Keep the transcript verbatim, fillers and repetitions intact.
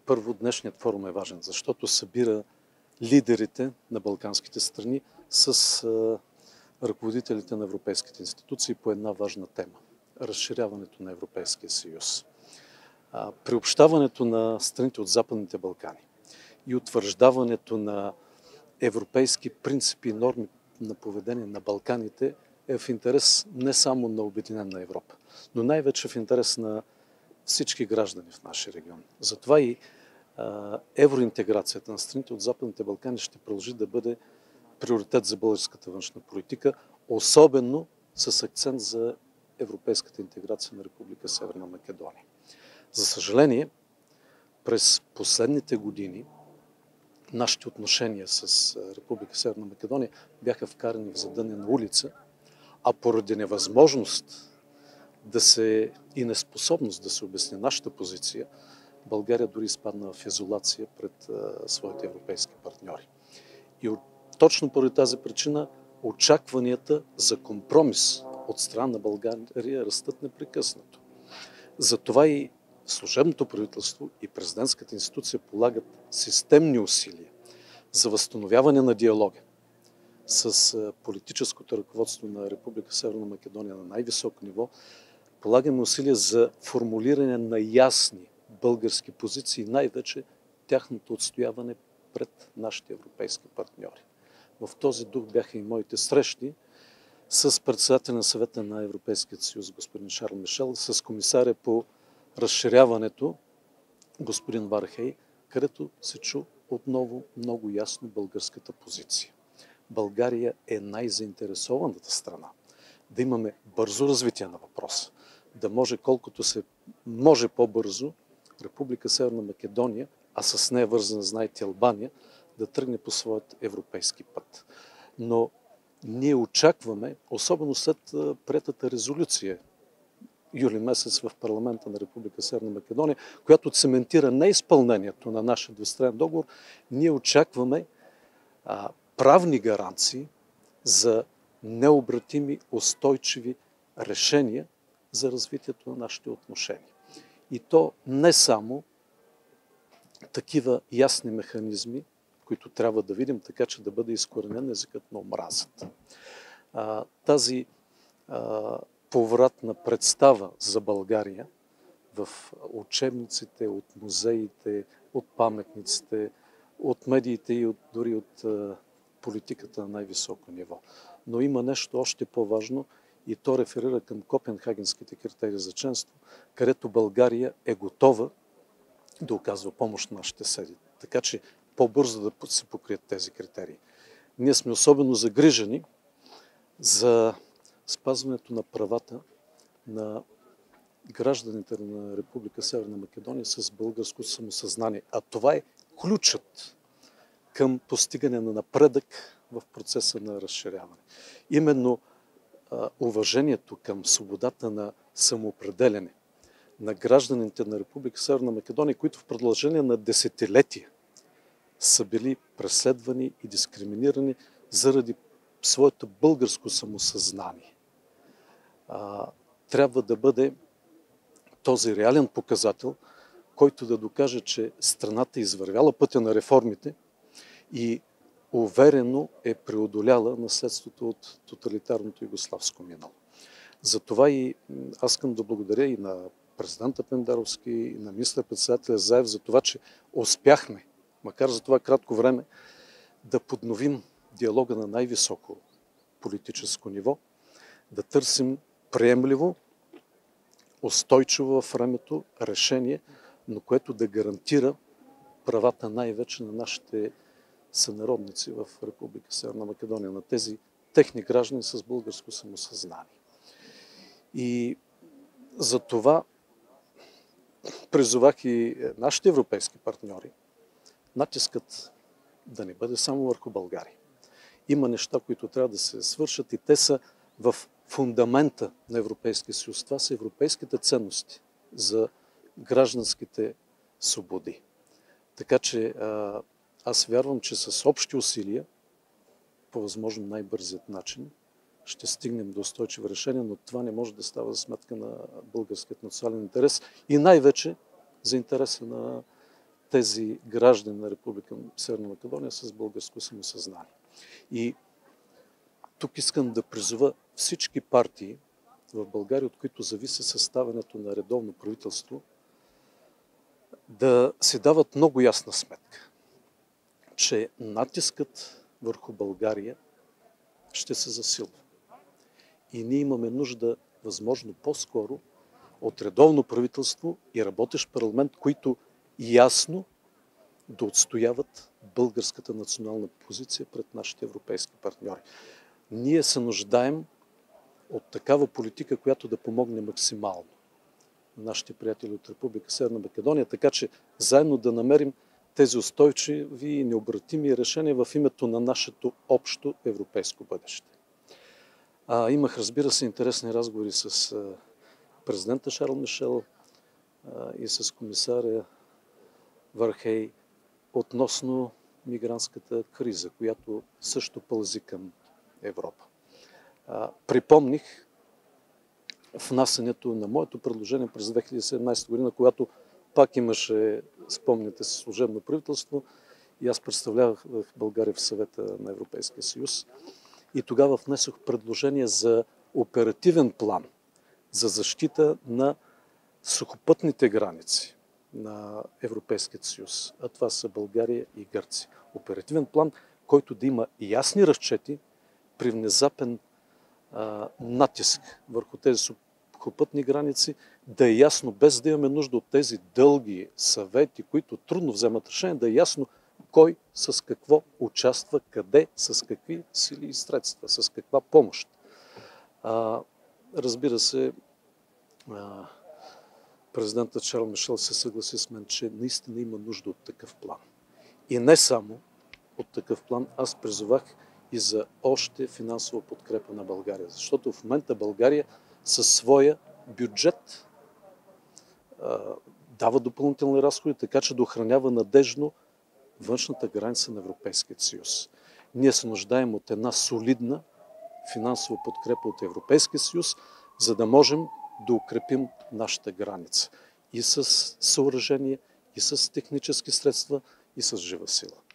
Първо, днешният форум е важен, защото събира лидерите на балканските страни с а, ръководителите на европейските институции по една важна тема – разширяването на Европейския съюз. А, приобщаването на страните от Западните Балкани и утвърждаването на европейски принципи и норми на поведение на Балканите е в интерес не само на Обединена Европа, но най-вече в интерес на всички граждани в нашия регион. Затова и а, евроинтеграцията на страните от Западните Балкани ще продължи да бъде приоритет за българската външна политика, особено с акцент за европейската интеграция на Република Северна Македония. За съжаление, през последните години нашите отношения с Република Северна Македония бяха вкарани в задънена улица, а поради невъзможност да се и неспособност да се обясни нашата позиция, България дори изпадна в изолация пред а, своите европейски партньори. И от, точно поради тази причина очакванията за компромис от страна на България растат непрекъснато. Затова и служебното правителство и президентската институция полагат системни усилия за възстановяване на диалога с политическото ръководство на Република Северна Македония на най-високо ниво. Полагаме усилия за формулиране на ясни български позиции, най-вече тяхното отстояване пред нашите европейски партньори. В този дух бяха и моите срещи с председателя на съвета на Европейския съюз господин Шарл Мишел, с комисаря по разширяването господин Вархей, където се чу отново много ясно българската позиция. България е най-заинтересованата страна да имаме бързо развитие на въпроса, да може колкото се може по-бързо Република Северна Македония, а с нея вързана, знаете, Албания, да тръгне по своят европейски път. Но ние очакваме, особено след приетата резолюция юли месец в парламента на Република Северна Македония, която цементира неизпълнението на нашия двустранен договор, ние очакваме а, правни гаранции за необратими, устойчиви решения за развитието на нашите отношения. И то не само такива ясни механизми, които трябва да видим, така че да бъде изкоренен езикът на омразата. А, тази а, повратна представа за България в учебниците, от музеите, от паметниците, от медиите и от, дори от а, политиката на най-високо ниво. Но има нещо още по-важно и то реферира към Копенхагенските критерии за членство, където България е готова да оказва помощ на нашите съседи. Така че по-бързо да се покрият тези критерии. Ние сме особено загрижени за спазването на правата на гражданите на Република Северна Македония с българско самосъзнание. А това е ключът към постигане на напредък в процеса на разширяване. Именно а, уважението към свободата на самоопределяне на гражданите на Република Северна Македония, които в продължение на десетилетия са били преследвани и дискриминирани заради своето българско самосъзнание. А, трябва да бъде този реален показател, който да докаже, че страната е извървяла пътя на реформите и уверено е преодоляла наследството от тоталитарното югославско минало. Затова и аз искам да благодаря и на президента Пендаровски, и на министър-председателя Заев за това, че успяхме, макар за това кратко време, да подновим диалога на най-високо политическо ниво, да търсим приемливо, устойчиво в времето решение, но което да гарантира правата най-вече на нашите сънародници в Република Северна Македония, на тези техни граждани с българско самосъзнание. И за това призовах и нашите европейски партньори натискът да не бъде само върху България. Има неща, които трябва да се свършат и те са в фундамента на Европейския съюз. Това са европейските ценности за гражданските свободи. Така че аз вярвам, че с общи усилия, по възможно най-бързият начин, ще стигнем до устойчиво решение, но това не може да става за сметка на българският национален интерес и най-вече за интереса на тези граждани на Република Северна Македония с българско самосъзнание. И тук искам да призова всички партии в България, от които зависи съставянето на редовно правителство, да си дават много ясна сметка, че натискът върху България ще се засилва. И ние имаме нужда, възможно по-скоро, от редовно правителство и работещ парламент, които ясно да отстояват българската национална позиция пред нашите европейски партньори. Ние се нуждаем от такава политика, която да помогне максимално на нашите приятели от Република Северна Македония, така че заедно да намерим тези устойчиви и необратими решения в името на нашето общо европейско бъдеще. А, имах, разбира се, интересни разговори с а, президента Шарл Мишел а, и с комисаря Вархей относно мигрантската криза, която също пълзи към Европа. А, припомних внасянето на моето предложение през две хиляди и седемнадесета година, когато пак имаше, спомняте се, служебно правителство и аз представлявах в България в Съвета на Европейския съюз. И тогава внесох предложение за оперативен план за защита на сухопътните граници на Европейския съюз, а това са България и Гърция. Оперативен план, който да има ясни разчети при внезапен а, натиск върху тези сухопътни граници, да е ясно, без да имаме нужда от тези дълги съвети, които трудно вземат решение, да е ясно кой с какво участва, къде, с какви сили и средства, с каква помощ. А, разбира се, а, президентът Шарл Мишел се съгласи с мен, че наистина има нужда от такъв план. И не само от такъв план, аз призовах и за още финансова подкрепа на България. Защото в момента България със своя бюджет а, дава допълнителни разходи, така че да охранява надежно външната граница на Европейския съюз. Ние се нуждаем от една солидна финансова подкрепа от Европейския съюз, за да можем да укрепим нашата граница и с съоръжение, и с технически средства, и с жива сила.